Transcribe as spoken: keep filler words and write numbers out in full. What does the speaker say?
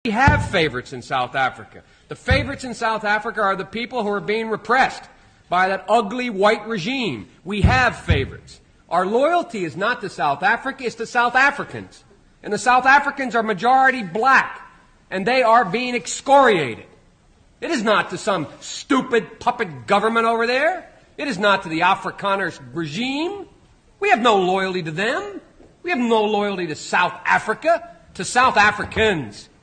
We have favorites in South Africa. The favorites in South Africa are the people who are being repressed by that ugly white regime. We have favorites. Our loyalty is not to South Africa, it's to South Africans. And the South Africans are majority black, and they are being excoriated. It is not to some stupid puppet government over there. It is not to the Afrikaner regime. We have no loyalty to them. We have no loyalty to South Africa, to South Africans.